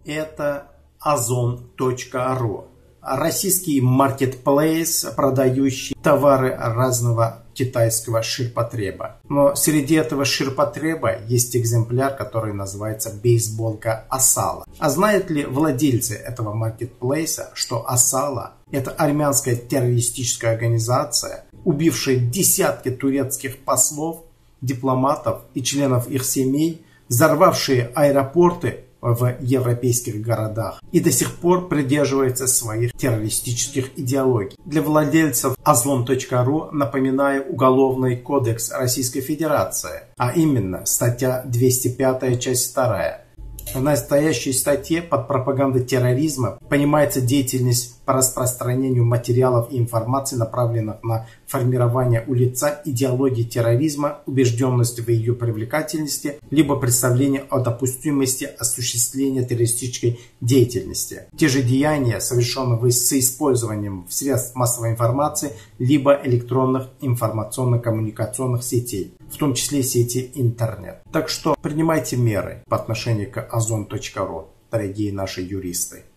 это Озон.ру. Российский маркетплейс, продающий товары разного китайского ширпотреба. Но среди этого ширпотреба есть экземпляр, который называется бейсболка Asala. А знают ли владельцы этого маркетплейса, что Asala — это армянская террористическая организация, убившая десятки турецких послов, дипломатов и членов их семей, взорвавшие аэропорты в европейских городах и до сих пор придерживается своих террористических идеологий. Для владельцев Озон.ру напоминаю Уголовный кодекс Российской Федерации, а именно статья 205, часть 2. В настоящей статье под пропагандой терроризма понимается деятельность по распространению материалов и информации, направленных на формирование у лица идеологии терроризма, убежденности в ее привлекательности, либо представление о допустимости осуществления террористической деятельности. Те же деяния, совершенные с использованием средств массовой информации, либо электронных информационно-коммуникационных сетей, в том числе сети интернет. Так что принимайте меры по отношению к Озон.ру, дорогие наши юристы.